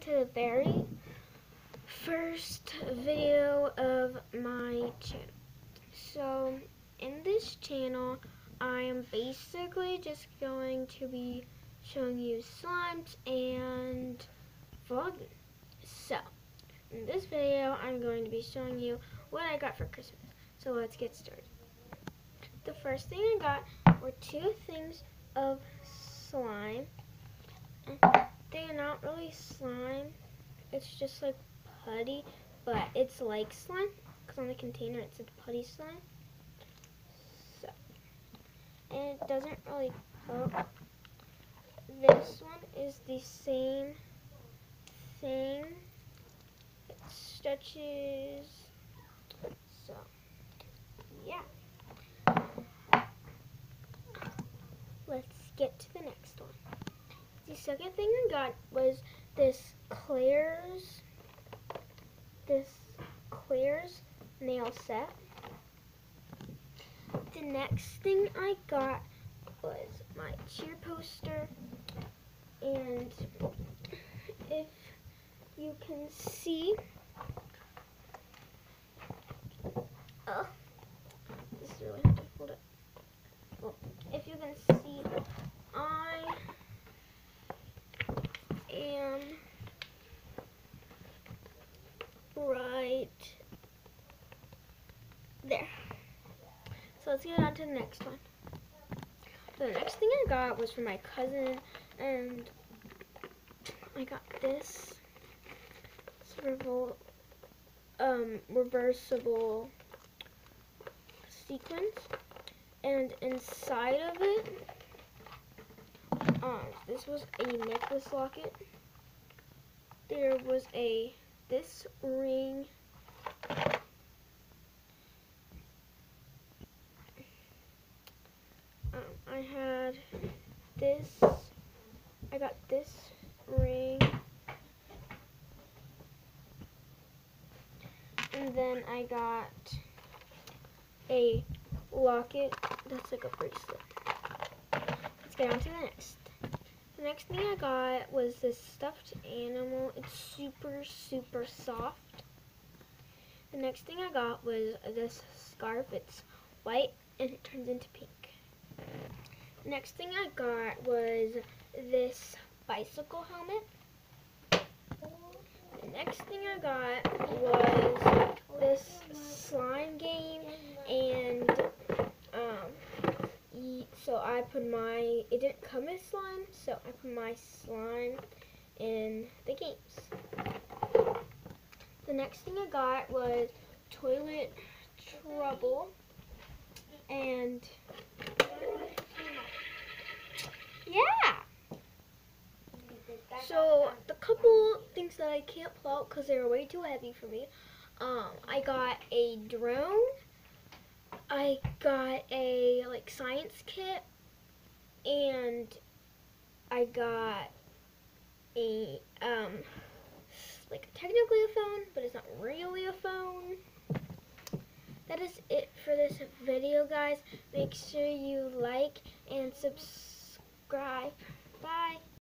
to the very first video of my channel. So in this channel, I am basically just going to be showing you slimes and vlogging. So in this video, I'm going to be showing you what I got for Christmas. So let's get started. The first thing I got were two things of slime. They are not really slime. It's just like putty, but it's like slime because on the container it said putty slime. So, and it doesn't really poke. This one is the same thing. It stretches. So, yeah. Let's get to the next one. The second thing I got was this Claire's nail set. The next thing I got was my cheer poster, and if you can see, oh, this is really hard to hold it. Well, if you can see, I am right there. So let's get on to the next one. So the next thing I got was from my cousin, and I got this reversible sequins, and inside of it, this was a necklace locket. There was this ring. I got this ring, and then I got a locket that's like a bracelet. Let's get on to the next. The next thing I got was this stuffed animal. It's super, super soft. The next thing I got was this scarf. It's white and it turns into pink. The next thing I got was this bicycle helmet. The next thing I got was this slime game, and so I put it didn't come as slime, so I put my slime in the games. The next thing I got was toilet trouble, and yeah. So the couple things that I can't pull out because they're way too heavy for me. I got a drone. I got a science kit, and I got a technically a phone, but it's not really a phone. That is it for this video, guys. Make sure you like and subscribe. Bye.